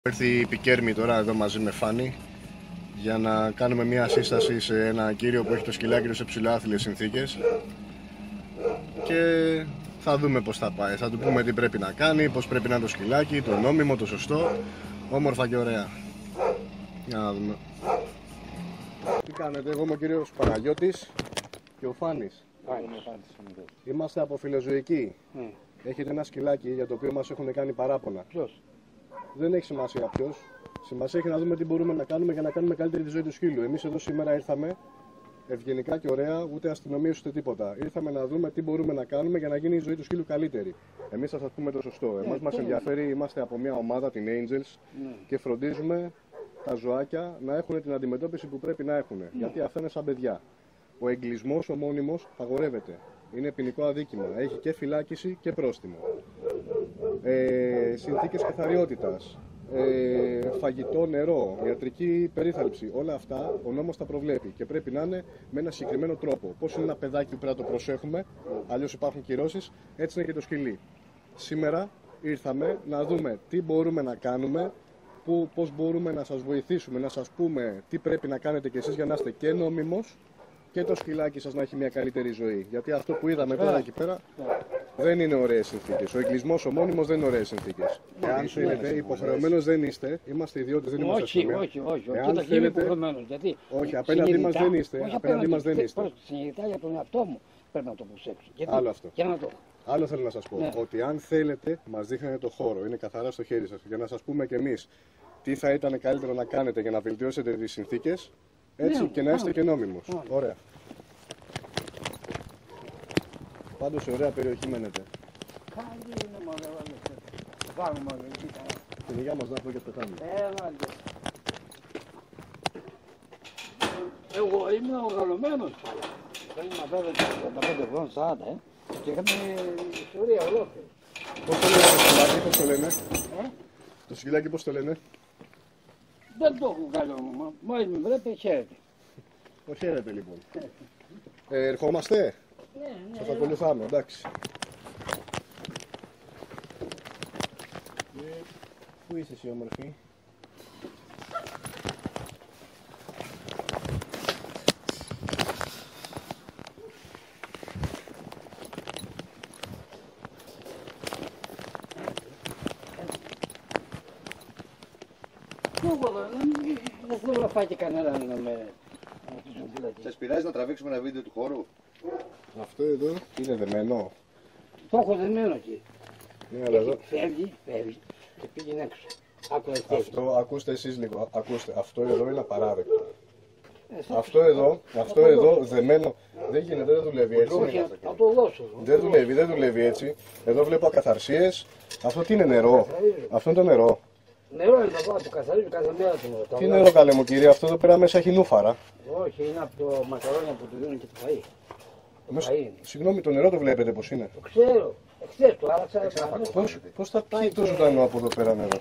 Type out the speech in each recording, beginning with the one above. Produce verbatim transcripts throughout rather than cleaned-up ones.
Έρθει η Πικέρμη τώρα εδώ μαζί με Φάνη για να κάνουμε μια σύσταση σε ένα κύριο που έχει το σκυλάκι του σε ψηλοάθλιες συνθήκες και θα δούμε πώς θα πάει. Θα του πούμε τι πρέπει να κάνει, πώς πρέπει να είναι το σκυλάκι, το νόμιμο, το σωστό, όμορφα και ωραία. Για να δούμε. Τι κάνετε, εγώ είμαι ο κύριος Παναγιώτης και ο Φάνης. Είμαστε από Φιλοζωική. Mm. Έχετε ένα σκυλάκι για το οποίο μας έχουν κάνει παράπονα. Ποιος? Δεν έχει σημασία ποιος. Σημασία έχει να δούμε τι μπορούμε να κάνουμε για να κάνουμε καλύτερη τη ζωή του σκύλου. Εμείς εδώ σήμερα ήρθαμε ευγενικά και ωραία, ούτε αστυνομία ούτε τίποτα. Ήρθαμε να δούμε τι μπορούμε να κάνουμε για να γίνει η ζωή του σκύλου καλύτερη. Εμείς θα σας πούμε το σωστό. Εμάς μας ενδιαφέρει, είμαστε από μια ομάδα, την Angels, mm. και φροντίζουμε τα ζωάκια να έχουν την αντιμετώπιση που πρέπει να έχουν. Mm. Γιατί αυτά είναι σαν παιδιά. Ο εγκλισμός, ο μόνιμος, απαγορεύεται. Είναι ποινικό αδίκημα. Έχει και φυλάκιση και πρόστιμο. Ε, συνθήκες καθαριότητας, ε, φαγητό, νερό, ιατρική περίθαλψη. Όλα αυτά ο νόμος τα προβλέπει και πρέπει να είναι με ένα συγκεκριμένο τρόπο. Πώς είναι ένα παιδάκι που πρέπει να το προσέχουμε, αλλιώς υπάρχουν κυρώσεις, έτσι είναι και το σκυλί. Σήμερα ήρθαμε να δούμε τι μπορούμε να κάνουμε, που, πώς μπορούμε να σας βοηθήσουμε, να σας πούμε τι πρέπει να κάνετε κι εσείς για να είστε και νόμιμος και το σκυλάκι σας να έχει μια καλύτερη ζωή. Γιατί αυτό που είδαμε τώρα εκεί πέρα δεν είναι ωραίες συνθήκες. Ο εγκλισμός ο μόνιμος δεν είναι ωραίες συνθήκες. Εάν θέλετε, υποχρεωμένος δεν είστε, είμαστε ιδιώτες, δεν είμαστε αστυνομία. Όχι, όχι, όχι. Εάν θέλετε, γιατί όχι, απέναντί μας δεν είστε. Όχι, απέναντί μας δεν είστε. Συνειδητά για τον εαυτό μου πρέπει να το προσέξω. Γιατί, άλλο αυτό. Για να το. Άλλο θέλω να σας πω. Ναι. Ότι αν θέλετε, μας δείχνετε το χώρο, είναι καθαρά στο χέρι σας. Για να σας πούμε κι εμείς τι θα ήταν καλύτερο να κάνετε για να βελτιώσετε τις συνθήκες, έτσι, ναι, και να είστε και νόμιμος. Ναι. Ωραία. Πάντως σε ωραία περιοχή μένετε. Καλή είναι μάλλον. Πάμε μάλλον, κοίτα. Την υγεία μας να πω και πετάμε. Εγώ είμαι οργανωμένος. Δεν είμαι βέβαια τριάντα πέντε χρόνων, σαράντα, ε. Και είχαμε ιστορία ολόκληρη. Πώς το λένε το σκυλάκι, πώς το λένε? Ε? Το σκυλάκι πώς το λένε? Δεν το έχω καλό όνομα. Μόλις με βλέπει, χαίρεται. Το χαίρετε λοιπόν. Ε, ερχόμαστε. Ναι, ναι. Σας ακολουθάμε, εντάξει. Ε, πού είσαι εσύ όμορφη? Δεν θέλω να φάει και κανέναν με... Σας πειράζει να τραβήξουμε ένα βίντεο του χώρου? Αυτό εδώ είναι δεμένο. Το έχω δεμένο εκεί. Ναι, αλλά εδώ... Φεύγει, φεύγει και πήγαινε έξω. Αυτό, ακούστε εσείς λίγο, ακούστε, αυτό εδώ είναι απαράδεκτο. Ε, αυτό εδώ, αυτό εδώ δεμένο, δεν γίνεται, δεν δουλεύει έτσι. Όχι, θα το δώσω. Δεν δουλεύει, δεν δουλεύει έτσι. Εδώ βλέπω ακαθαρσίες. Αυτό τι είναι, νερό? Αυτό είναι το νερό. Νερό είναι εδώ, το καθαρίζω κάθε μέρα το νερό. Τι νερό, καλέ μου κύριε, αυτό εδώ πέρα μέσα έχει νούφαρα. Όχι, είναι από το μακαρόνια που του δίνουν και το φαΐ. Μέσα, συγγνώμη, το νερό το βλέπετε πως είναι? Το ξέρω. Εχθές το άραξα. Πώς, πώς θα πιει το ζωντανό από εδώ πέρα νερό?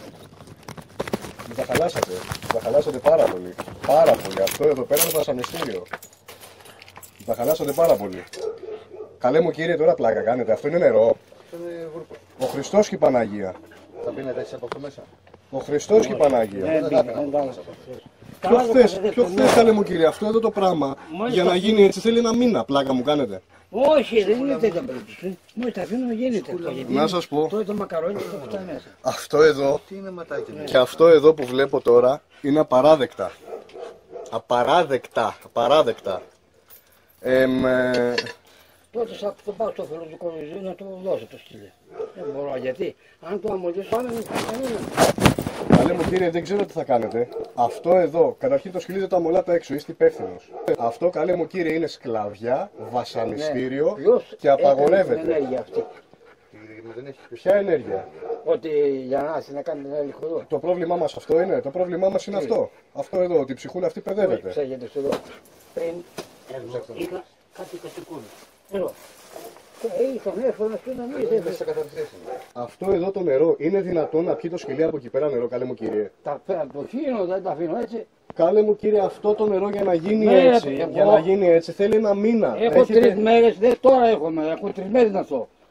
Τα χαλάσατε, τα χαλάσατε πάρα πολύ. Πάρα πολύ. Αυτό εδώ πέρα είναι βασανιστήριο. Τα χαλάσατε πάρα πολύ. Καλέ μου κύριε, τώρα πλάκα κάνετε. Αυτό είναι νερό. Ο Χριστός και η Παναγία. Θα πίνετε έτσι από αυτό μέσα? Ο Χριστός και η Παναγία. Ποιο χθες, ποιο χθες, καλέ μου κύριε, αυτό εδώ το πράγμα για να γίνει έτσι θέλει ένα μήνα. Πλάκα μου κάνετε? Όχι, δεν είναι τέτοια περίπτωση. Μόλις τα αφήνω γίνεται. Να σας πω. Τώρα το μακαρόνι το φτάνει μέσα. Αυτό εδώ Τι είναι ματάκι? και αυτό εδώ που βλέπω τώρα είναι απαράδεκτα. Απαράδεκτα. Απαράδεκτα. Εμ, ε... Τότε θα το πάω στο φιλοτικό ζωή να το δώσω το σκύλι. Δεν μπορώ, γιατί αν το αμολύσω πάμε δεν θα κανένα. Καλέ μου κύριε, δεν ξέρω τι θα κάνετε. Αυτό εδώ, καταρχήν το σκυλί δεν το αμολάτε έξω, είστε υπεύθυνος. Αυτό, καλέ μου κύριε, είναι σκλαβιά, βασανιστήριο, ναι, και απαγορεύεται. Την ενέργεια αυτή. Ποια ενέργεια? Ότι για να είσαι να κάνει ένα ελιχωρό. Το πρόβλημά μας αυτό είναι, το πρόβλημά μας είναι αυτό. Αυτό εδώ, ότι η ψυχούλα αυτή παιδεύεται. Ψάγεται εδώ. Πριν εδώ είχα κάτι κατοικούν. Εδώ. Είχαμε έφερα στο να μην δεν θα καταρρεύσει. Αυτό εδώ το νερό είναι δυνατόν να πιει το σκυλί από εκεί πέρα νερό, καλέ μου κύριε? Τα το αφήνω, δεν τα αφήνω έτσι. Καλέ μου κύριε, αυτό το νερό για να γίνει ναι, έτσι, εγώ... για να γίνει έτσι θέλει ένα μήνα. Έχω Έχετε... τρεις μέρες, δεν τώρα έχουμε, έχω τρεις μέρες να σω.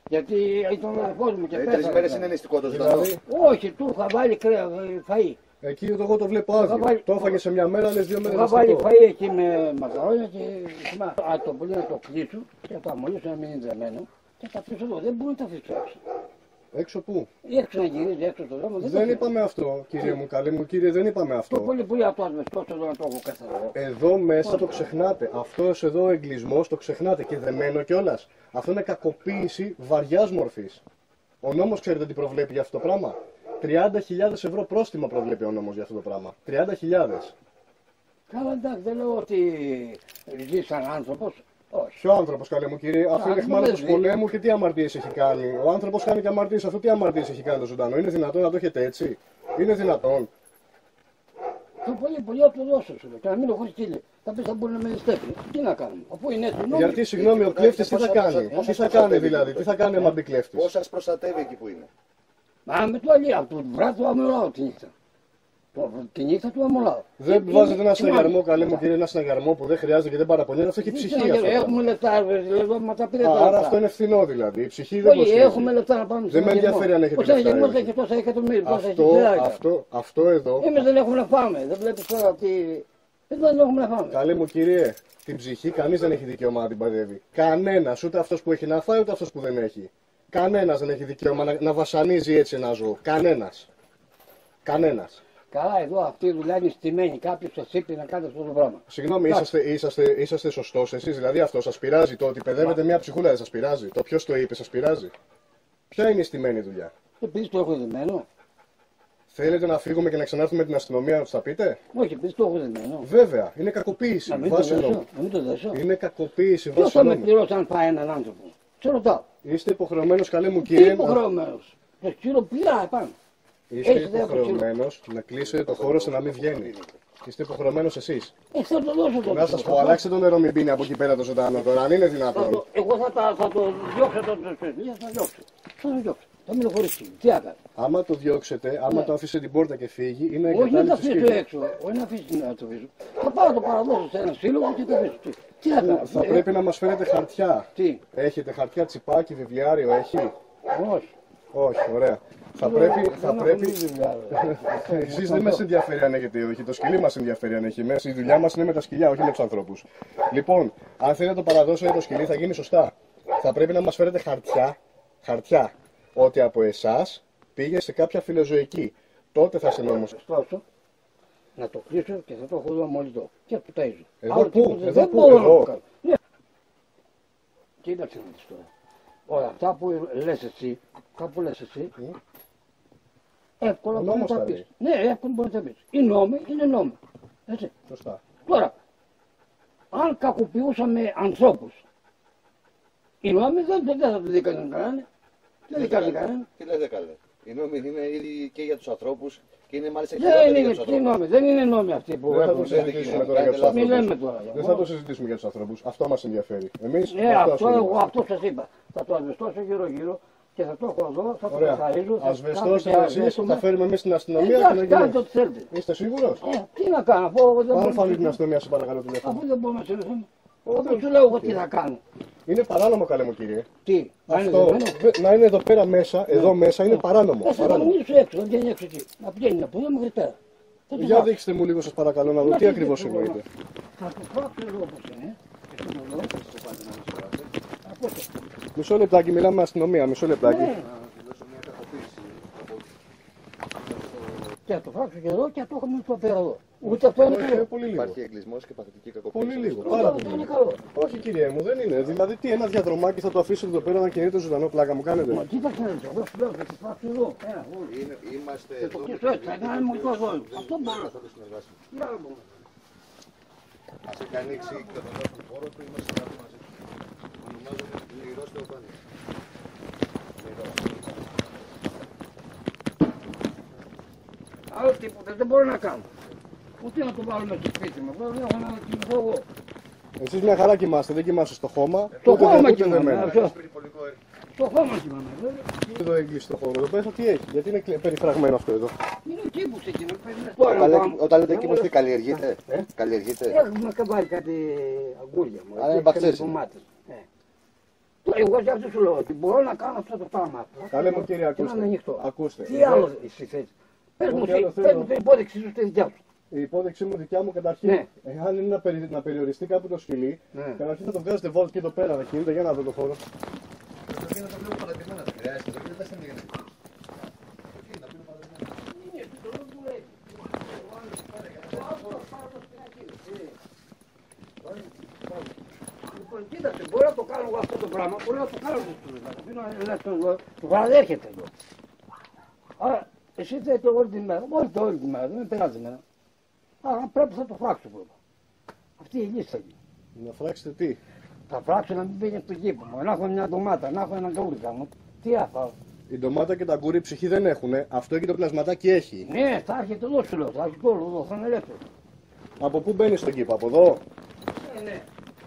Γιατί ήταν ο αδερφός μου και Δηλαδή τρεις πέθανε. μέρες είναι νηστικό το ζωντανό. Δηλαδή, Όχι, του είχα βάλει κρέα, φαΐ. εκεί το εγώ το βλέπω άδειο. βάλει- Το έφαγε σε μια μέρα, λες δύο Του μέρες είχα βάλει νηστικό. φαΐ εκεί με μακαρόνια και θυμάμαι. Α, το πολύ να το κλείσω και να το αμολύσω να μην είναι δεμένο και θα αφήσω εδώ. Δεν μπορώ να τα αφήσω έξω. Έξω πού? Έξω να γυρίζει έξω το δρόμο. Δεν, Δεν το είπαμε αυτό, κύριε μου, καλή μου κύριε, δεν είπαμε Το αυτό. πολύ πολύ αυτό ασβεστός εδώ να το έχω καθαρό. Εδώ μέσα το ξεχνάτε. Αυτός εδώ ο εγκλισμός το ξεχνάτε και δεμένο κιόλας. Αυτό είναι κακοποίηση βαριάς μορφής. Ο νόμος ξέρετε τι προβλέπει για αυτό το πράγμα? τριάντα χιλιάδες ευρώ πρόστιμο προβλέπει ο νόμος για αυτό το πράγμα. τριάντα χιλιάδες. Καλά, εντάξει, δεν λέω ότι ζει σαν άνθρωπος. Όχι. Ποιο άνθρωπος, καλέ μου κύριε, αφού είναι Α, εχμάλωτος δεν πολέμου και τι αμαρτίες έχει κάνει? Ο άνθρωπος κάνει και αμαρτίες, αυτό τι αμαρτίες έχει κάνει το ζωντανό? Είναι δυνατόν να το έχετε έτσι? Είναι δυνατόν? Το πολύ πολύ να του δώσω σου λέω. Και να μην έχω στείλει. Θα πει θα μπορεί να με στέλνει. Τι να κάνουμε. Αφού είναι έτσι. νόμοι. Γιατί, συγγνώμη, ο κλέφτης τι θα κάνει? Τι θα κάνει δηλαδή, τι θα κάνει άμα μπει κλέφτης? Πώς σας προστατεύει εκεί που είναι? Μα με το αλήθεια, από το βράδυ του αμολάω τη νύχτα. Το- Τη νύχτα του αμολάω. Δεν Και- βάζετε ένα και- συναγερμό, καλέ μου κύριε, ένα συναγερμό που δεν χρειάζεται και δεν παραπονιέται, αυτό έχει Τι ψυχή. συναγερμό, Αυτό το πράγμα. Έχουμε λεφτά, δηλαδή, μα τα πήρε τα Α, Άρα λεφτά. αυτό είναι φθηνό δηλαδή. Η ψυχή δεν Όχι, κοστίζει. έχουμε λεφτά να πάμε Δεν με ενδιαφέρει αν έχετε λεφτά. Ο λεφτά, συναγερμός ρε. έχει τόσα εκατομμύρια, τόσα Αυτό, χιλιάδες. αυτό, αυτό εδώ. Εμείς δεν έχουμε να φάμε. Δεν βλέπεις τώρα ότι. Δεν έχουμε να φάμε. Καλέ μου κύριε, την ψυχή κανείς δεν έχει δικαίωμα να την πατεύει. Κανένας, ούτε αυτός που έχει να φάει, ούτε αυτός που δεν έχει. Κανένας δεν έχει δικαίωμα να, να βασανίζει έτσι ένα ζώο. Κανένας. Κανένας. Καλά, εδώ αυτή η δουλειά είναι στημένη. Κάποιος σας είπε να κάνετε αυτό το πράγμα. Συγγνώμη, είσαστε, είσαστε, είσαστε σωστός εσείς, δηλαδή αυτό σας πειράζει? Το ότι παιδεύετε μια ψυχούλα δεν σας πειράζει? Το ποιος το είπε σας πειράζει? Ποια είναι η στημένη δουλειά? Επειδή το έχω δεμένο. Θέλετε να φύγουμε και να ξανάρθουμε την αστυνομία να τους τα πείτε? Όχι, επειδή το έχω δεμένο. Βέβαια, είναι κακοποίηση Να μην το βάσει δέσω. νόμου. Να μην το δέσω. Είναι κακοποίηση Ποιος βάσει θα με νόμου. πληρώσει αν πάει έναν άνθρωπο. Σε ρωτάω. Είστε υποχρεωμένος, καλέ μου Τι κύριε, να... υποχρεωμένος. Το σκύλο πειρά επάνω. Είστε Έχεις ιδέα από το υποχρεωμένος να κλείσετε το χώρο ώστε να μην βγαίνει. Είστε υποχρεωμένος εσείς. Ε, θα το δώσω το Να σας πω, αλλάξτε το νερό, μην πίνει από εκεί πέρα το ζωντανό τώρα, αν είναι Θα δυνατόν. το- Εγώ θα, τα, θα το διώξω το σπίτι, θα το διώξω. Θα το διώξω. Θα μείνω χωρίς σκύλο. Τι άκα. Άμα το διώξετε, άμα Ναι. το αφήσετε την πόρτα και φύγει, είναι Όχι, δεν τα εγκατάλειψη αφήσω σκύλου. έξω. Όχι, να αφήσω να το αφήσω. Θα πάω να το παραδώσω σε ένα σύλλογο και το αφήσω. Τι- Τι να κάνω. Θα Ε, πρέπει να μας φέρετε χαρτιά. Τι. Έχετε χαρτιά, τσιπάκι, βιβλιάριο, έχει? Όχι. Όχι, ωραία. Θα πρέπει, θα Δεν πρέπει... έχω δουλειά, ρε. Εσείς δεν μας ενδιαφέρει αν έχετε ή όχι. Το σκυλί μας ενδιαφέρει αν έχει μέσα. Η δουλειά μας είναι με τα σκυλιά, όχι με τους ανθρώπους. Λοιπόν, αν θέλετε να το παραδώσετε το σκυλί, θα γίνει σωστά. Θα πρέπει να μας φέρετε χαρτιά, χαρτιά, ότι από εσάς πήγε σε κάποια φιλοζωική. Τότε θα σε νόμος. Στρώσω, να το κλείσω και θα το έχω εδώ αμολυτό. Και το ταΐζω. Εδώ Άλλο πού, τίποτα εδώ δεν πού, μπορώ να εδώ. το κάνω. Ναι. Κοίταξε να δεις τώρα. Όλα αυτά που λες εσύ, κάπου λες εσύ, εύκολα Ο μπορεί να νόμος τα τα πεις. λέει. Ναι, εύκολα μπορεί να τα πεις. Οι νόμοι είναι νόμοι. Έτσι. Σωστά. Τώρα, αν κακοποιούσαμε ανθρώπους, οι νόμοι δεν, δεν θα το δικάζουν κανέναν. Δεν δικάζουν κανέναν. Τι λέτε καλέ. Οι νόμοι είναι ήδη και για τους ανθρώπους και είναι μάλιστα και Δεν για είναι τους τι ανθρώπους. νόμοι, δεν είναι νόμοι αυτοί που Δεν θα το έχουν. συζητήσουμε τώρα για τους Μην Μην λέμε ανθρώπους. τώρα. Δεν θα το συζητήσουμε για τους ανθρώπους. Αυτό μας ενδιαφέρει. Εμείς Ναι, με αυτό αυτό, ασχολούμαστε. εγώ αυτό σας είπα. Θα το ασβεστώσω γύρω-γύρω και θα το έχω εδώ, θα το Ωραία. καθαρίζω. θα Ασβεστώστε κάνω και εσείς, αρέσουμε. θα φέρουμε εμείς στην αστυνομία Ε, και να εντάξει, κάντε γίνει. ό,τι θέλετε. Είστε σίγουρος? Ε, τι να κάνω, αφού εγώ δεν Πάρε μπορώ φανεί να- την αστυνομία, σε παρακαλώ τηλέφωνο. αφού δεν μπορώ να συνεχίσουμε. Ω, Αφού δεν- σου λέω εγώ τι θα κάνω. Είναι παράνομο, καλέ μου κύριε. Τι, να είναι Αυτό, δεμένο. δε- να είναι εδώ πέρα μέσα, εδώ μέσα είναι παράνομο. Ε, θα το παράνομο. μιλήσω έξω, δεν βγαίνει έξω εκεί. Να πηγαίνει από εδώ μέχρι πέρα. Θα το Για φάω. δείξτε μου λίγο σας παρακαλώ να δω Να τι δείτε ακριβώς το εννοείτε. Θα το φάξω εδώ όπως είναι. Και στο μολό. Από το. Μισό λεπτάκι, μιλάμε με αστυνομία, μισό λεπτάκι. Ναι. Και θα το φάξω και εδώ και θα το έχω στο πέρα εδώ. Ούτε αυτό είναι Όχι, είναι καλό. πολύ λίγο. Υπάρχει εγκλισμός και παθητική κακοποίηση. Πολύ λίγο, Ούτε πάρα αυτό πολύ είναι λίγο. καλό. Όχι κύριε μου, δεν είναι. Δηλαδή τι, ένα διαδρομάκι θα το αφήσω εδώ πέρα να κινείται ζωντανό, πλάκα μου Μα κάνετε. κοίταξε να δεις, εγώ σου λέω θα το φάξω εδώ. Ένα, όλοι. Είναι- Είμαστε Και το εδώ κλείσω έτσι, θα κάνει μου το δόλο. Αυτό μπορώ. θα το συνεργάσουμε. Τι άλλο μπορώ. Ας έχει ανοίξει και τον δεύτερο χώρο του, είμαστε κάτω μαζί. Ονομάζομαι Λυρός Θεοφάνης. Άλλο τίποτα δεν μπορώ να κάνω. Ούτε να το βάλω μέσα στο σπίτι μου. Εγώ δεν έχω να κοιμηθώ εγώ. Εσείς μια χαρά κοιμάστε, δεν κοιμάστε στο χώμα. Στο ούτε χώμα δε- ούτε κοιμάμαι, δεμένο. αυτό. Περιπολικό έργο. Στο χώμα κοιμάμαι. βέβαια. Εδώ έγκλειστο το χώρο. Εδώ πέρα τι έχει, γιατί είναι κλε- περιφραγμένο αυτό εδώ. Είναι εκεί που ξεκινάει. παίζει μες Όταν στο λέτε- χώμα. Όταν λέτε Δεν εκεί μου τι λες, καλλιεργείτε. Καλλιεργείτε. Έχουμε βάλει κάτι αγκούρια μου. Α, εκεί, είναι κάτι μπαξές. ντομάτες. Ε. Εγώ για αυτό σου λέω ότι μπορώ να κάνω αυτό το πράγμα. Καλέ μου κύριε, Και να είναι ακούστε. ανοιχτό. Ακούστε. Τι άλλο εσύ θες. Πες μου τι άλλο εσύ, θέλω. πες μου την υπόδειξή σου στη δικιά σου. Η υπόδειξή μου δικιά μου καταρχήν, Ναι. εάν είναι να, περι, να περιοριστεί κάπου το σκυλί, Ναι. καταρχήν θα το βγάζετε βόλτ και εδώ πέρα να κινείται για να δω το χώρο. Το κίνητο το βλέπω παρατημένα, δεν χρειάζεται. Το κίνητο δεν είναι για να είναι. Το κίνητο το βλέπω παρατημένα. Λοιπόν, κοίταξε, μπορεί να το κάνω εγώ αυτό το πράγμα, μπορεί να το κάνω στο το παραδέχεται εδώ. Άρα, εσύ θέλετε όλη τη μέρα, όχι το όλη τη μέρα, δεν με περάζει μέρα. Άρα πρέπει να το φράξω πρώτα. Αυτή η λύση θα γίνει. Να φράξετε τι. Θα φράξω να μην πήγαινε στον κήπο μου, να έχω μια ντομάτα, να έχω έναν καούρικα μου. Τι άφαω. Η ντομάτα και τα γκούρι ψυχή δεν έχουνε, αυτό εκεί το πλασματάκι έχει. Ναι, θα έρχεται εδώ σου λέω, θα έρχεται όλο εδώ, θα είναι ελεύθερο. Από πού μπαίνει στον κήπο, από εδώ. Ναι, ναι.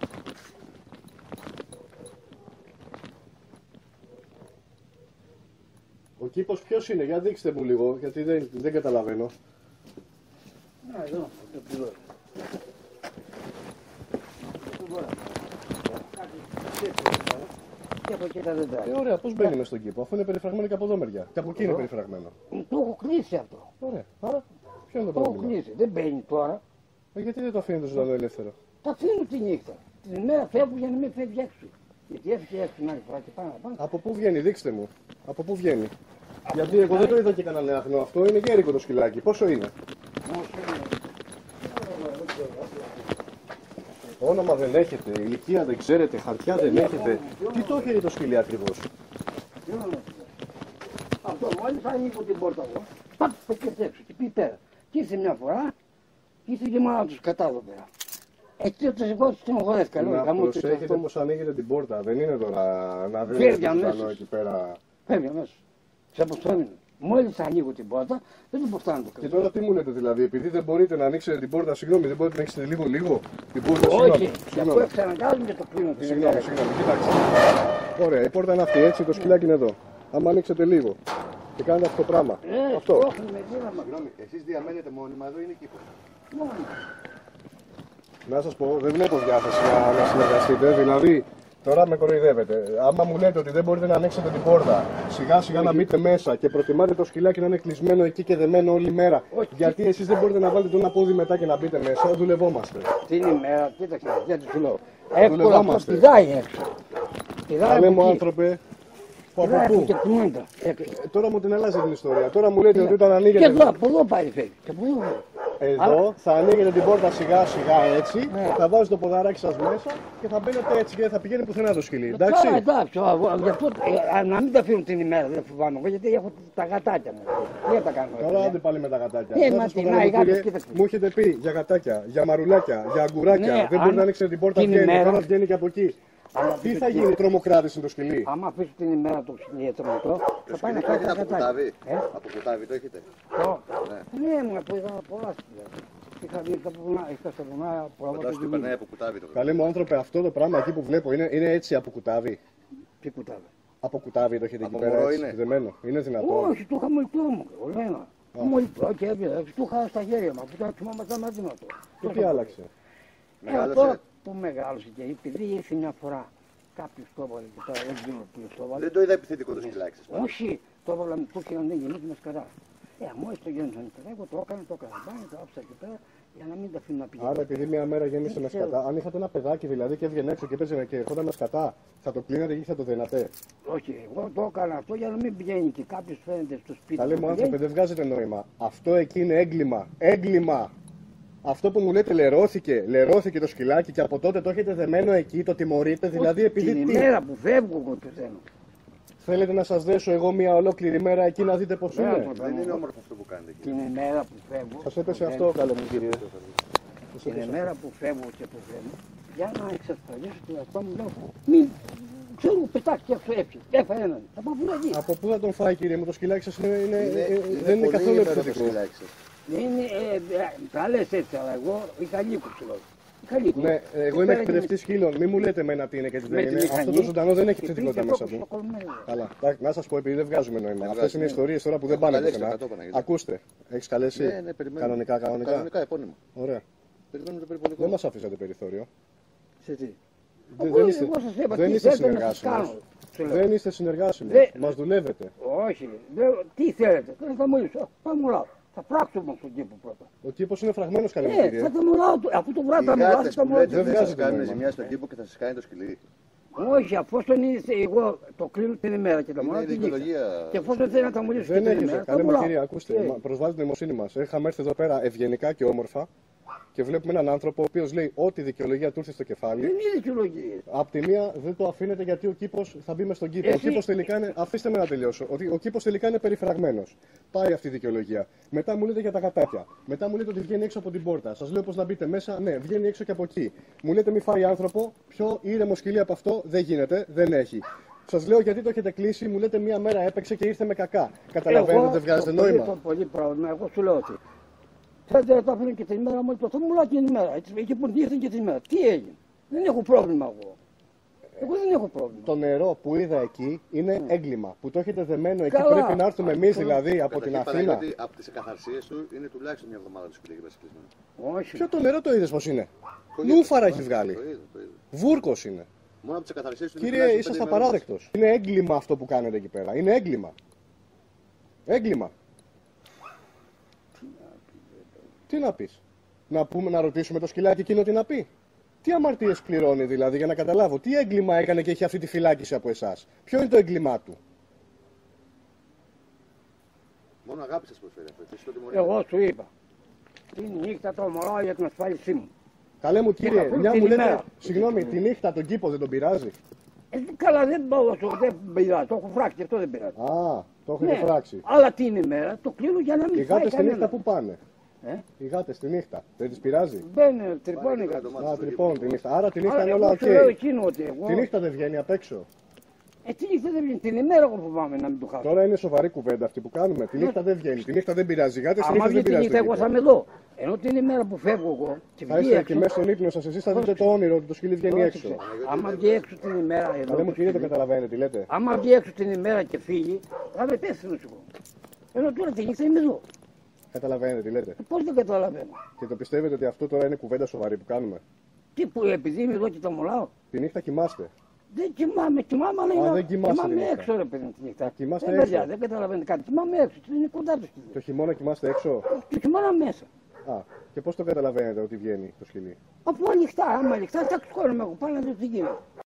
Ο κήπος ποιος είναι, για δείξτε μου λίγο, γιατί δεν, δεν καταλαβαίνω. Να, εδώ, το πληρώνω. Και από εκεί τα δέντρα. Ε, ωραία, πώς μπαίνει μες στον κήπο, αφού είναι περιφραγμένο και από εδώ μεριά. Και από εκεί είναι Εδώ. περιφραγμένο. Το έχω κλείσει αυτό. Ωραία, άρα ποιο είναι το Το έχω πρόβλημα. κλείσει. Δεν μπαίνει τώρα. Ε, γιατί δεν το αφήνετε ζωντανό ελεύθερο. Τα αφήνω τη νύχτα. Την ημέρα φεύγω για να μην φεύγει έξω. Γιατί έφυγε έξω την άλλη φορά και πάνω πάνω. Από πού βγαίνει, δείξτε μου. Από πού βγαίνει. Γιατί εγώ δεν το είδα και κανένα άχνο αυτό, είναι γέρικο το σκυλάκι. Πόσο είναι. Όνομα δεν έχετε, ηλικία δεν ξέρετε, χαρτιά δεν έχετε. Τι το έχει το σκυλί ακριβώς. Αυτό μόλις ανοίγω την πόρτα εγώ. Πατ, το και έξω και πει πέρα. Και ήρθε μια φορά και ήρθε και η μάνα τους κατά εδώ πέρα. Εκεί το σηκώσει την οχωρέσκα. Να προσέχετε πως ανοίγετε την πόρτα. Δεν είναι τώρα να Φεύγει βρείτε το αμέσως. ζωντανό εκεί πέρα. Φεύγει αμέσως. Σε αποστρώνει. Μόλις ανοίγω την πόρτα, δεν την προστάνω το Και κρύο. τώρα τι μου λέτε δηλαδή, επειδή δεν μπορείτε να ανοίξετε την πόρτα, συγγνώμη, δεν μπορείτε να ανοίξετε λίγο λίγο την πόρτα, Όχι, συγγνώμη. και αφού εξαναγκάζουν και το κλείνω την Συγγνώμη, ημέρα. συγγνώμη, κοιτάξτε. Ωραία, η πόρτα είναι αυτή, έτσι, το σκυλάκι είναι εδώ. Άμα ανοίξετε λίγο και κάνετε αυτό το πράγμα. Ε, αυτό. το έχουν με δύναμα. Συγγνώμη, εσείς διαμένετε μόνιμα, εδώ είναι κήπος. Μόνο. Να σας πω, δεν βλέπω διάθεση να, να συνεργαστείτε. Δηλαδή, τώρα με κοροϊδεύετε. Άμα μου λέτε ότι δεν μπορείτε να ανοίξετε την πόρτα, σιγά σιγά να μπείτε μέσα και προτιμάτε το σκυλάκι να είναι κλεισμένο εκεί και δεμένο όλη μέρα, Όχι. γιατί εσείς δεν μπορείτε να βάλετε το ένα πόδι μετά και να μπείτε μέσα, δουλευόμαστε. Την ημέρα, κοίταξε, γιατί σου λέω. Εύκολα αυτό Δουλευόμαστε. πηδάει έξω. Πηδάει Καλέ από μου εκεί. άνθρωπε, που Πηδάει από από πού. και κουνούντα έξω. Ε, Τώρα μου την αλλάζει την ιστορία. Τώρα μου λέτε ότι όταν Και ανοίγετε. εδώ, από εδώ πάει φεύγει. Και από εδώ. Εδώ θα ανοίγετε την πόρτα σιγά σιγά έτσι, Ναι. θα βάζετε το ποδαράκι σας μέσα και θα μπαίνετε έτσι και δεν θα πηγαίνει πουθενά το σκυλί. Εντάξει. Τώρα εντάξει, ο- ο- γι' αυτό ε, α, να μην τα αφήνω την ημέρα, δεν φοβάμαι εγώ, γιατί έχω τα γατάκια μου. Τι θα τα κάνω. Καλά, ε, άντε πάλι με τα γατάκια. Ε, Να μα σας πω τι, κάτι, να, οι κύριε, γάτες, κοίταξε. μου έχετε πει για γατάκια, για μαρουλάκια, για αγκουράκια. Ναι, δεν αν μπορεί να ανοίξετε την πόρτα, την βγαίνει. ημέρα- Τώρα βγαίνει και από εκεί. Αλλά Τι το θα σκυλί- γίνει, τρομοκράτης είναι το σκυλί. Άμα αφήσω την ημέρα το σκυλί τρομοκρό, Το θα πάει να σκυλί το κάνει έχετε τα από γατάκια. κουτάβι. Ε, Από κουτάβι το έχετε. το. Ναι. Ναι, μου που είδα πολλά σκυλιά. Είχα δει τα βουνά, είχα στα βουνά πολλά Φαντάσου ότι από περνάει την από κουτάβι το Καλέ μου άνθρωπε, αυτό το πράγμα εκεί που βλέπω είναι, είναι έτσι από κουτάβι. Τι κουτάβι. Από κουτάβι το έχετε εκεί Από πέρα. μωρό Έτσι, είναι. δεμένο. Είναι δυνατόν. Όχι, το είχα μολυκό μου, ολένα. Μολυκό και έπιαζα, το είχα στα χέρια μου, που τα κοιμόμασταν μαζί με το. Και τι άλλαξε. Ε, Μεγάλωσε. τώρα που μεγάλωσε και επειδή ήρθε μια φορά κάποιος το έβαλε και τώρα δεν ξέρω ποιος το έβαλε. Δεν το είδα επιθετικό το σκυλάκι σας. πάντως. Όχι, το έβαλα με το και να γεννήσει με σκαρά. Ε, μόλις το γέννησαν σκαρά, εγώ το έκανα, το έκανα μπάνι, το άφησα εκεί πέρα για να μην τα αφήνω να πηγαίνει. Άρα, επειδή μια μέρα γέμισε Δεν με ξέρω. σκατά, αν είχατε ένα παιδάκι δηλαδή και έβγαινε έξω και παίζε και ερχόταν με σκατά, θα το κλείνατε και θα το δένατε. Όχι, εγώ το έκανα αυτό για να μην πηγαίνει και κάποιος φαίνεται στο σπίτι. Καλέ που μου πηγαίνει. άνθρωπε, δεν βγάζετε νόημα. Αυτό εκεί είναι έγκλημα. Έγκλημα. Αυτό που μου λέτε λερώθηκε, λερώθηκε το σκυλάκι και από τότε το έχετε δεμένο εκεί, το τιμωρείτε, δηλαδή επειδή Την τι. ημέρα που φεύγω εγώ το θέλω. Θέλετε να σας δέσω εγώ μια ολόκληρη μέρα εκεί να δείτε πώς Βέβαια, είναι. το Δεν είναι όμορφο αυτό που κάνετε. Την ημέρα που φεύγω. Σας έπεσε το αυτό, θέλω. καλέ μου κύριε. Σας Την έπεσε ημέρα που φεύγω και που φεύγω, για να εξασφαλίσω τον εαυτό μου, λέω, μην, ξέρω, πετάξει έξω έτσι, έφαγε έναν, θα πάω πουλαγεί. αυτό. Από πού θα τον φάει κύριε μου, το σκυλάκι σας είναι, είναι, Είναι, ε, είναι δεν είναι πολύ καθόλου υπέροχο το επιθετικό. σκυλάκι σας. Είναι, ε, ε, τα λες έτσι, αλλά εγώ είχα λύκο σου λέω. Είχα λύκο. Ναι, εγώ είμαι εκπαιδευτή σκύλων. Μην μου λέτε εμένα τι είναι και τι δεν είναι. Αυτό το ζωντανό δεν έχει θετικότητα μέσα του. Καλά. Εντάξει, να σα πω, επειδή δεν βγάζουμε νόημα. Αυτέ βγάζει, είναι ναι. ιστορίε τώρα που δεν Έχω πάνε καλέσει, πουθενά. θα το έκανα, γιατί. Ακούστε, έχει καλέσει. Ναι, ναι, περιμένω. Κανονικά, κανονικά. Κανονικά, επώνυμο. Ωραία. Περιμένουμε το περιπολικό. Δεν μα αφήσατε περιθώριο. Σε τι. Δεν, Εγώ- δεν είστε, εγώ σας είπα, δεν τι είστε θέλετε να σας συνεργάσιμος. κάνω, σου λέω. Δεν είστε συνεργάσιμος. Δεν- Μας δουλεύετε. Όχι, λέω, τι θέλετε, δεν θα μου λύσω, θα μου λάω. Θα πράξουμε στον τύπο πρώτα. Ο κήπος είναι φραγμένος, καλέ μου, Ε, κύριε. θα το μουλάω, αφού το βράδυ Οι θα μιλάτε, γάτες θα που μου λέτε δεν δεν βγάζει σας το κάνουν νόημα. ζημιά στον κήπο και θα σας κάνει το σκυλί. Όχι, αφόσον είσαι εγώ το κλείνω την ημέρα και τα Είναι μωρά η τη νύχτα. δικαιολογία. Και εφόσον θέλει να τα μου λύσω και Δεν την έχετε. ημέρα, Καλέ θα μου, μουλάω. κύριε, ακούστε, Ε, μα- προσβάλλετε την νοημοσύνη μας. Είχαμε έρθει εδώ πέρα ευγενικά και όμορφα και βλέπουμε έναν άνθρωπο ο οποίος λέει ό,τι δικαιολογία του ήρθε στο κεφάλι. Δεν είναι δικαιολογία. Απ' τη μία δεν το αφήνετε γιατί ο κήπος θα μπει μες στον κήπο. Ο Εσύ- κήπος τελικά είναι. Αφήστε με να τελειώσω. Ότι ο κήπος τελικά είναι περιφραγμένος. Πάει αυτή η δικαιολογία. Μετά μου λέτε για τα γατάκια. Μετά μου λέτε ότι βγαίνει έξω από την πόρτα. Σας λέω πως να μπείτε μέσα. Ναι, βγαίνει έξω και από εκεί. Μου λέτε μη φάει άνθρωπο. Πιο ήρεμο σκυλί από αυτό δεν γίνεται. Δεν έχει. Σας λέω γιατί το έχετε κλείσει. Μου λέτε μία μέρα έπαιξε και ήρθε με κακά. Καταλαβαίνετε ότι δεν βγάζετε το πολύ- νόημα. Το πολύ πρόβλημα, εγώ σου λέω ότι θέλετε να τα αφήνω και την ημέρα μου, το θα μου λέω και την ημέρα. Έτσι, εκεί που ήρθε και την ημέρα. Τι έγινε. Δεν έχω πρόβλημα εγώ. Εγώ δεν έχω πρόβλημα. Το νερό που είδα εκεί είναι έγκλημα. Που το έχετε δεμένο εκεί. Καλά. Πρέπει να έρθουμε εμεί Αυτό- δηλαδή από την Καταρχήν, Αθήνα. Παναγιώτη, από τις εκαθαρσίες του είναι τουλάχιστον μια εβδομάδα το σκυλί και μέσα κλεισμένο. Όχι. Ποιο το νερό το είδε πως είναι. Το είδα. Νούφαρα έχει βγάλει. Το είδα, το είδα. Βούρκος είναι. Μόνο από τις εκαθαρσίες του είναι Κύριε, τουλάχιστον είσαστε πέντε ημέρες. απαράδεκτος. Είναι έγκλημα αυτό που κάνετε εκεί πέρα. Είναι έγκλημα. Έγκλημα. Τι να πεις. Να πούμε να ρωτήσουμε το σκυλάκι εκείνο τι να πει. Τι αμαρτίες πληρώνει δηλαδή για να καταλάβω. Τι έγκλημα έκανε και έχει αυτή τη φυλάκιση από εσάς. Ποιο είναι το έγκλημά του. Μόνο αγάπη σας προσφέρει αυτό. Εσείς το τιμωρείτε. Εγώ σου είπα. Τη νύχτα το μωράω για την ασφάλισή μου. Καλέ μου κύριε, Αφού μια την μου λέτε, ημέρα. συγγνώμη, τη νύχτα τον κήπο δεν τον πειράζει. Ε, καλά, δεν πάω στο δεν πειράζει. Το έχω φράξει, αυτό δεν πειράζει. Α, το έχετε φράξει. αλλά την ημέρα το κλείνω για να Οι μην φάει γάτες τη νύχτα κανένα. πού πάνε. Ε? Οι γάτες τη νύχτα. Δεν τις πειράζει. Δεν τρυπώνει Πάλι κάτι. το μάτι Α, στο λοιπόν κήπο. τη νύχτα. Άρα τη νύχτα Άρα, είναι εγώ όλα σου λέω οκ. εκείνο ότι εγώ... Τη νύχτα δεν βγαίνει απ' έξω. Ε, τη νύχτα δεν βγαίνει. Την ημέρα εγώ φοβάμαι να μην το χάσω. Τώρα είναι σοβαρή κουβέντα αυτή που κάνουμε. Τη νύχτα δεν βγαίνει. Τη νύχτα δεν πειράζει. Οι γάτες τη Άμα νύχτα βγει δεν τη πειράζει. νύχτα το εγώ θα κήπο. είμαι εδώ. Ενώ την ημέρα που φεύγω εγώ και Θα βγει είστε έξω... και μέσα στον ύπνο σας. Εσείς θα δείτε το όνειρο ότι το σκυλί βγαίνει έξω. Πρόσεξε. Άμα βγει έξω την ημέρα εδώ... Καλέ μου το κύριε, το σκυλί, καταλαβαίνετε τι λέτε. άμα βγει έξω την ημέρα και φύγει, θα με πέσει εγώ. Ενώ τώρα τη νύχτα είμαι εδώ. Καταλαβαίνετε τι λέτε. Πώς δεν καταλαβαίνω. Και το πιστεύετε ότι αυτό τώρα είναι κουβέντα σοβαρή που κάνουμε. Τι που επειδή είμαι εδώ και τα μολάω. Τη νύχτα κοιμάστε. Δεν κοιμάμαι, κοιμάμαι, αλλά Α, είναι- δεν κοιμάσαι τη κοιμάμαι νύχτα. έξω ρε παιδί τη νύχτα. κοιμάστε Ε, παιδιά, έξω. δεν καταλαβαίνετε κάτι. Κοιμάμαι έξω, είναι κοντά το σκυλί. Το χειμώνα κοιμάστε έξω. Το χειμώνα μέσα. Α, και πώς το καταλαβαίνετε ότι βγαίνει το σκυλί. Αφού ανοιχτά, άμα ανοιχτά, θα ξεχώρομαι εγώ πάνω να δω τι γίνεται.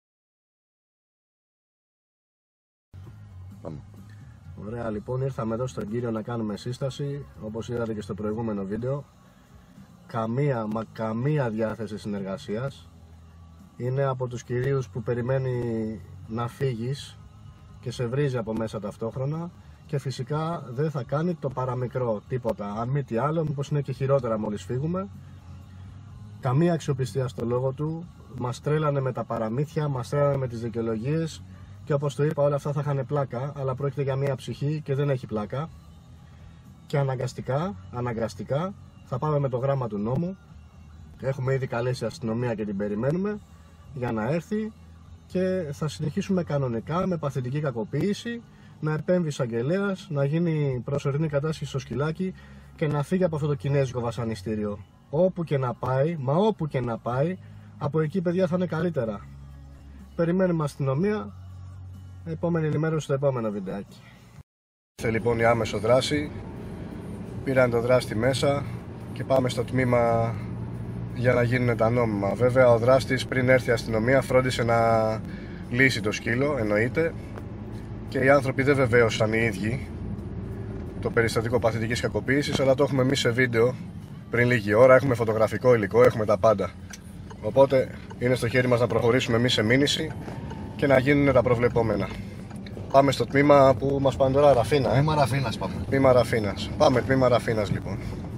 Ωραία, λοιπόν, ήρθαμε εδώ στον κύριο να κάνουμε σύσταση, όπως είδατε και στο προηγούμενο βίντεο. Καμία, μα καμία διάθεση συνεργασίας. Είναι από τους κυρίους που περιμένει να φύγεις και σε βρίζει από μέσα ταυτόχρονα και φυσικά δεν θα κάνει το παραμικρό τίποτα. Αν μη τι άλλο, μήπως είναι και χειρότερα μόλις φύγουμε. Καμία αξιοπιστία στο λόγο του. Μας τρέλανε με τα παραμύθια, μας τρέλανε με τις δικαιολογίες και όπως το είπα, όλα αυτά θα είχαν πλάκα, αλλά πρόκειται για μια ψυχή και δεν έχει πλάκα. Και αναγκαστικά, αναγκαστικά θα πάμε με το γράμμα του νόμου. Έχουμε ήδη καλέσει αστυνομία και την περιμένουμε για να έρθει και θα συνεχίσουμε κανονικά με παθητική κακοποίηση, να επέμβει εισαγγελέας, να γίνει προσωρινή κατάσχεση στο σκυλάκι και να φύγει από αυτό το κινέζικο βασανιστήριο. Όπου και να πάει, μα όπου και να πάει, από εκεί παιδιά θα είναι καλύτερα. Περιμένουμε αστυνομία, επόμενη ενημέρωση στο επόμενο βιντεάκι. Ήρθε λοιπόν η άμεσο δράση, πήραν το δράστη μέσα και πάμε στο τμήμα για να γίνουν τα νόμιμα. Βέβαια ο δράστης πριν έρθει η αστυνομία φρόντισε να λύσει το σκύλο, εννοείται, και οι άνθρωποι δεν βεβαίωσαν οι ίδιοι το περιστατικό παθητικής κακοποίησης, αλλά το έχουμε εμείς σε βίντεο πριν λίγη ώρα, έχουμε φωτογραφικό υλικό, έχουμε τα πάντα. Οπότε είναι στο χέρι μας να προχωρήσουμε εμείς σε μήνυση και να γίνουν τα προβλεπόμενα. Πάμε στο τμήμα που μας πάνε τώρα, Ραφίνα, ε? Τμήμα Ραφίνας πάμε. Τμήμα Ραφίνας. Πάμε τμήμα Ραφίνας λοιπόν.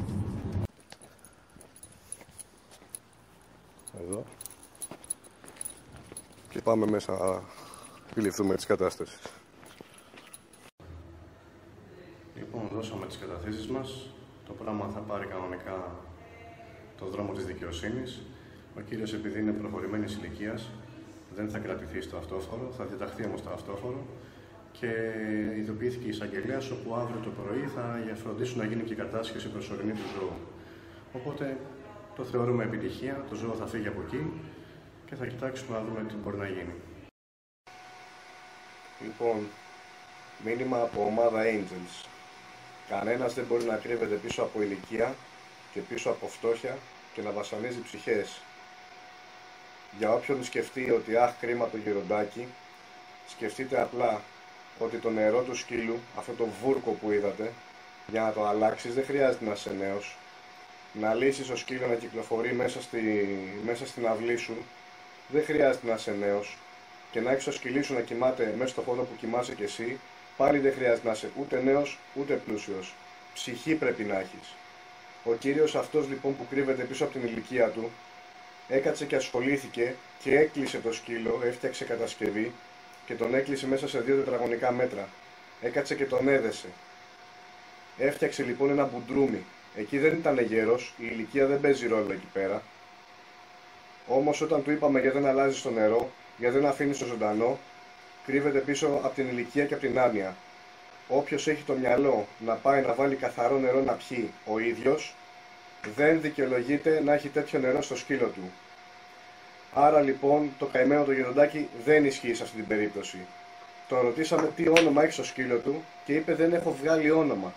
Εδώ. Και πάμε μέσα να επιληφθούμε της κατάστασης. Λοιπόν, δώσαμε τις καταθέσεις μας. Το πράγμα θα πάρει κανονικά το δρόμο της δικαιοσύνης. Ο κύριος, επειδή είναι προχωρημένης ηλικίας, δεν θα κρατηθεί στο αυτόφορο, θα διαταχθεί όμως στο αυτόφορο και ειδοποιήθηκε η εισαγγελέας, όπου αύριο το πρωί θα φροντίσουν να γίνει και η κατάσχεση προσωρινή του ζώου. Οπότε το θεωρούμε επιτυχία, το ζώο θα φύγει από εκεί και θα κοιτάξουμε να δούμε τι μπορεί να γίνει. Λοιπόν, μήνυμα από ομάδα Angels. Κανένας δεν μπορεί να κρύβεται πίσω από ηλικία και πίσω από φτώχεια και να βασανίζει ψυχές. Για όποιον σκεφτεί ότι αχ, κρίμα το γεροντάκι, σκεφτείτε απλά ότι το νερό του σκύλου, αυτό το βούρκο που είδατε, για να το αλλάξεις δεν χρειάζεται να είσαι νέος. Να λύσεις το σκύλο να κυκλοφορεί μέσα, στη, μέσα στην αυλή σου, δεν χρειάζεται να είσαι νέος. Και να έχεις το σκυλί σου να κοιμάται μέσα στο χώρο που κοιμάσαι κι εσύ, πάλι δεν χρειάζεται να είσαι ούτε νέος ούτε πλούσιος. Ψυχή πρέπει να έχεις. Ο κύριος αυτός λοιπόν που κρύβεται πίσω από την ηλικία του, έκατσε και ασχολήθηκε και έκλεισε το σκύλο, έφτιαξε κατασκευή και τον έκλεισε μέσα σε δύο τετραγωνικά μέτρα. Έκατσε και τον έδεσε. Έφτιαξε λοιπόν ένα μπουντρούμι. Εκεί δεν ήταν γέρος, η ηλικία δεν παίζει ρόλο εκεί πέρα. Όμως όταν του είπαμε γιατί δεν αλλάζεις το νερό, γιατί δεν αφήνεις το ζωντανό, κρύβεται πίσω από την ηλικία και από την άνοια. Όποιος έχει το μυαλό να πάει να βάλει καθαρό νερό να πιει ο ίδιος, δεν δικαιολογείται να έχει τέτοιο νερό στο σκύλο του. Άρα λοιπόν το καημένο το γεροντάκι δεν ισχύει σε αυτή την περίπτωση. Τον ρωτήσαμε τι όνομα έχει στο σκύλο του και είπε δεν έχω βγάλει όνομα.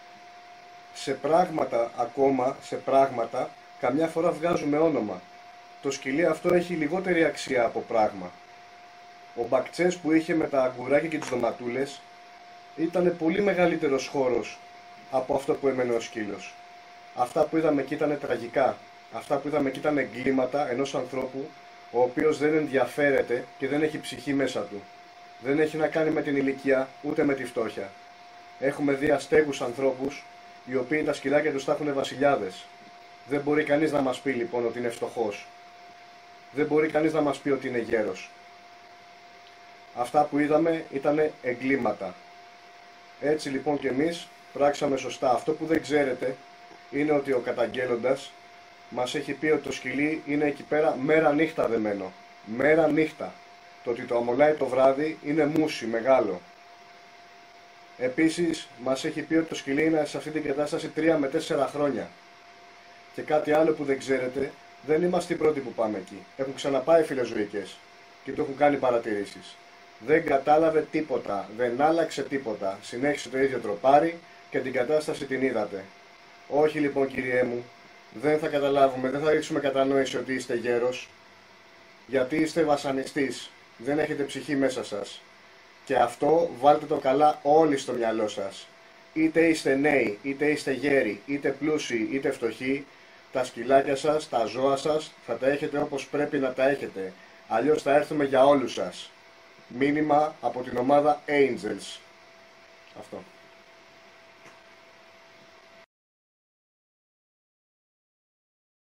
Σε πράγματα ακόμα, σε πράγματα, καμιά φορά βγάζουμε όνομα. Το σκυλί αυτό έχει λιγότερη αξία από πράγμα. Ο μπακτσές που είχε με τα αγκουράκια και τις ντοματούλες ήταν πολύ μεγαλύτερος χώρος από αυτό που έμενε ο σκύλος. Αυτά που είδαμε εκεί ήταν τραγικά. Αυτά που είδαμε εκεί ήταν εγκλήματα ενός ανθρώπου ο οποίος δεν ενδιαφέρεται και δεν έχει ψυχή μέσα του. Δεν έχει να κάνει με την ηλικία ούτε με τη φτώχεια. Έχουμε δει αστέγους ανθρώπους οι οποίοι τα σκυλάκια τους τα έχουν βασιλιάδες. Δεν μπορεί κανείς να μας πει λοιπόν ότι είναι φτωχός. Δεν μπορεί κανείς να μας πει ότι είναι γέρος. Αυτά που είδαμε ήταν εγκλήματα. Έτσι λοιπόν και εμείς πράξαμε σωστά. Αυτό που δεν ξέρετε είναι ότι ο καταγγέλλοντας μας έχει πει ότι το σκυλί είναι εκεί πέρα μέρα νύχτα δεμένο. Μέρα νύχτα. Το ότι το αμολάει το βράδυ είναι μουσι μεγάλο. Επίσης μας έχει πει ότι το σκυλί είναι σε αυτή την κατάσταση τρία με τέσσερα χρόνια. Και κάτι άλλο που δεν ξέρετε, δεν είμαστε οι πρώτοι που πάμε εκεί. Έχουν ξαναπάει φιλοζωικές και το έχουν κάνει παρατηρήσεις. Δεν κατάλαβε τίποτα, δεν άλλαξε τίποτα. Συνέχισε το ίδιο τροπάρι και την κατάσταση την είδατε. Όχι λοιπόν κυριέ μου, δεν θα καταλάβουμε, δεν θα ρίξουμε κατανόηση ότι είστε γέρος. Γιατί είστε βασανιστής, δεν έχετε ψυχή μέσα σας. Και αυτό βάλτε το καλά όλοι στο μυαλό σας. Είτε είστε νέοι, είτε είστε γέροι, είτε πλούσιοι, είτε φτωχοί, τα σκυλάκια σας, τα ζώα σας θα τα έχετε όπως πρέπει να τα έχετε. Αλλιώς θα έρθουμε για όλους σας. Μήνυμα από την ομάδα Angels. Αυτό.